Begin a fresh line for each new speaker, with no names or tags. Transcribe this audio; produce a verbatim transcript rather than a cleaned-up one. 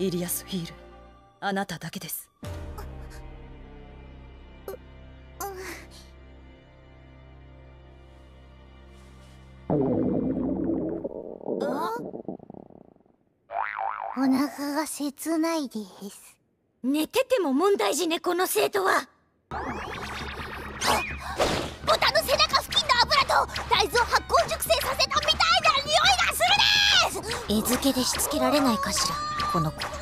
イリアス・フィール、あなただけです。
お腹が切ないです。
寝てても問題児ね、この生徒は。
豚の背中付近の油と大豆を発酵熟成させたみたいな匂いがするです。
餌付けでしつけられないかしら、この子。